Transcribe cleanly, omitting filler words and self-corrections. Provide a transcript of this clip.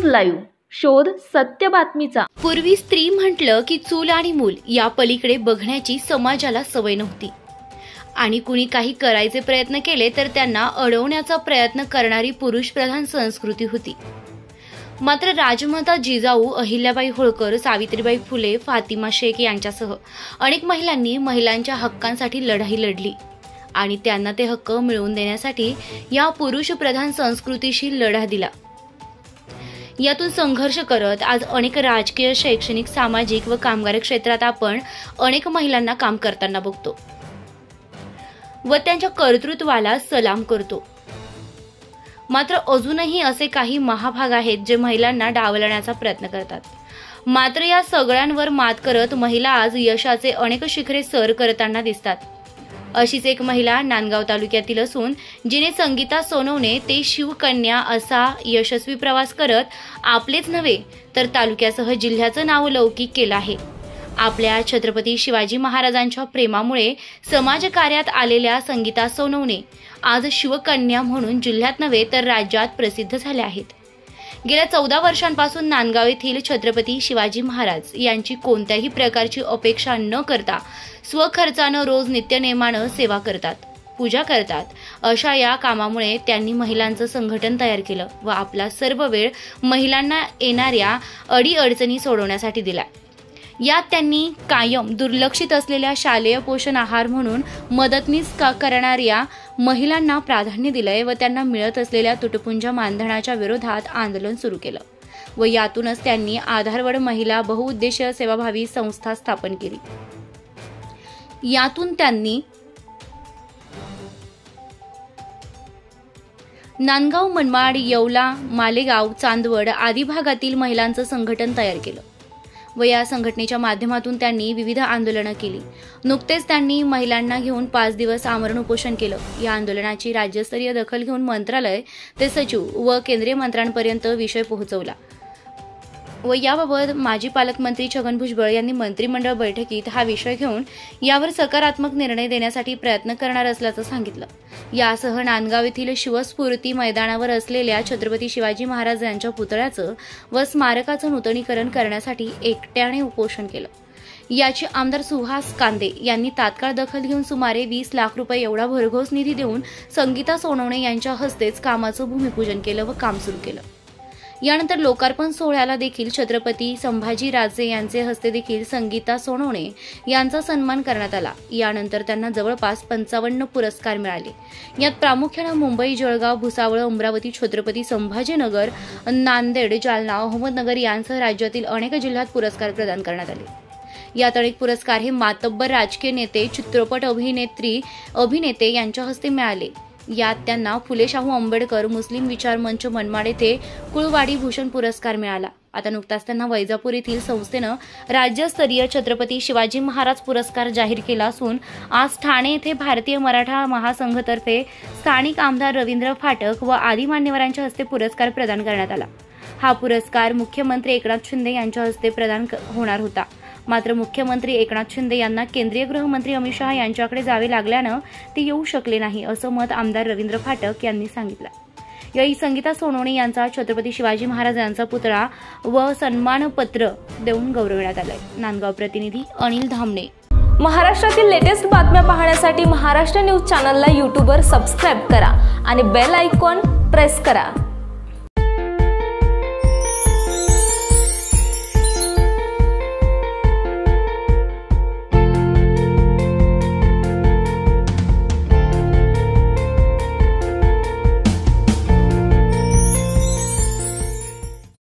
Live शोध सत्य बातमीचा। पूर्वी स्त्री म्हटलं की चूल आणि मूल या पलीकडे बघण्याची समाजाला सवय नव्हती आणि कुणी काही करायचे प्रयत्न केले तर त्यांना अडवण्याचा प्रयत्न करणारी पुरुषप्रधान संस्कृती होती। मात्र राजमाता जिजाऊ अहिल्याबाई होळकर, सावित्रीबाई फुले, फातिमा शेख यांच्यासह अनेक महिलांनी महिलांच्या हक्कांसाठी लढाई लढली आणि त्यांना ते हक्क मिळवून देण्यासाठी या पुरुषप्रधान संस्कृतीशी लढा दिला। यातून संघर्ष करत आज अनेक राजकीय, शैक्षणिक, सामाजिक व कामगार क्षेत्रात आपण अनेक महिलांना काम करताना बघतो व त्यांच्या कर्तृत्वाला सलाम करतो। मात्र अजूनही असे काही महाभाग आहेत जे महिलांना डावलण्याचा प्रयत्न करतात। मात्र या सगळ्यांवर मात करत महिला आज यशाचे अनेक शिखरे सर करताना दिसतात। अशीच एक महिला नांदगाव तालुक्यातील असून जिने संगीता सोनवणे ते शिवकन्या असा यशस्वी प्रवास करत आपलेच नव्हे तर तालुक्यासह जिल्ह्याचं नाव लौकिक केलं आहे। आपल्या छत्रपती शिवाजी महाराजांच्या प्रेमामुळे समाजकार्यात आलेल्या संगीता सोनवणे आज शिवकन्या म्हणून जिल्ह्यात नव्हे तर राज्यात प्रसिद्ध झाल्या आहेत। गेल्या 14 वर्षांपासून नांदगाव येथील छत्रपती शिवाजी महाराज यांची कोणत्याही प्रकारची अपेक्षा न करता स्वखर्चानं रोज नित्यनेमानं सेवा करतात, पूजा करतात। अशा या कामामुळे त्यांनी महिलांचं संघटन तयार केलं व आपला सर्व वेळ महिलांना येणाऱ्या अडीअडचणी सोडवण्यासाठी दिला। यात त्यांनी कायम दुर्लक्षित असलेल्या शालेय पोषण आहार म्हणून मदतनीस करणाऱ्या महिलांना प्राधान्य दिलंय व त्यांना मिळत असलेल्या तुटपुंजा मानधनाच्या विरोधात आंदोलन सुरू केलं व यातूनच त्यांनी आधारवड महिला बहुउद्देशीय सेवाभावी संस्था स्थापन केली। यातून त्यांनी नांदगाव, मनमाड, येवला, मालेगाव, चांदवड आदी भागातील महिलांचं संघटन तयार केलं व या संघटनेच्या माध्यमातून त्यांनी विविध आंदोलनं केली। नुकतेच त्यांनी महिलांना घेऊन 5 दिवस आमरण उपोषण केलं। या आंदोलनाची राज्यस्तरीय दखल घेऊन मंत्रालय ते सचिव व केंद्रीय मंत्र्यांपर्यंत विषय पोहोचवला व याबाबत माजी पालकमंत्री छगन भुजबळ यांनी मंत्रिमंडळ बैठकीत हा विषय घेऊन यावर सकारात्मक निर्णय देण्यासाठी प्रयत्न करणार असल्याचं सांगितलं। यासह नांदगाव येथील शिवस्फूर्ती मैदानावर असलेल्या छत्रपती शिवाजी महाराज यांच्या पुतळ्याचं व स्मारकाचं नूतनीकरण करण्यासाठी एकट्याने उपोषण केलं। याची आमदार सुहास कांदे यांनी तात्काळ दखल घेऊन सुमारे 20 लाख रुपये एवढा भरघोस निधी देऊन संगीता सोनवणे यांच्या हस्तेच कामाचं भूमिपूजन केलं व काम सुरू केलं। यानंतर लोकार्पण सोहळ्याला देखील छत्रपती संभाजी राजे यांचे हस्ते देखील संगीता सोनवणे यांचा सन्मान करण्यात आला। यानंतर त्यांना जवळपास 55 पुरस्कार मिळाले। यात प्रामुख्याने मुंबई, जळगाव, भुसावळ, अमरावती, छत्रपती संभाजीनगर, नांदेड, जालना, अहमदनगर यांसह राज्यातील अनेक जिल्ह्यात पुरस्कार प्रदान करण्यात आले। यात अनेक पुरस्कार हे मातब्बर राजकीय नेते, चित्रपट अभिनेते यांच्या हस्ते मिळाले। यात त्यांना फुले शाहू आंबेडकर मुस्लिम विचार मंच मनमाड येथे कुळवाडी भूषण पुरस्कार मिळाला। आता नुकताच त्यांना वैजापूर येथील संस्थेनं राज्यस्तरीय छत्रपती शिवाजी महाराज पुरस्कार जाहीर केला असून आज ठाणे येथे भारतीय मराठा महासंघतर्फे स्थानिक आमदार रवींद्र फाटक व आदी मान्यवरांच्या हस्ते पुरस्कार प्रदान करण्यात आला। हा पुरस्कार मुख्यमंत्री एकनाथ शिंदे यांच्या हस्ते प्रदान होणार होता। मात्र मुख्यमंत्री एकनाथ शिंदे यांना केंद्रीय गृहमंत्री अमित शहा यांच्याकडे जावे लागल्यानं ते येऊ शकले नाही असं मत आमदार रवींद्र फाटक यांनी सांगितलं। यावेळी संगीता सोनवणे यांचा छत्रपती शिवाजी महाराज यांचा पुतळा व सन्मानपत्र देऊन गौरवण्यात आलंय। नांदगाव प्रतिनिधी अनिल धामणे। महाराष्ट्रातील लेटेस्ट बातम्या पाहण्यासाठी महाराष्ट्र न्यूज चॅनलला यूट्यूबवर सबस्क्राईब करा आणि बेल आयकॉन प्रेस करा।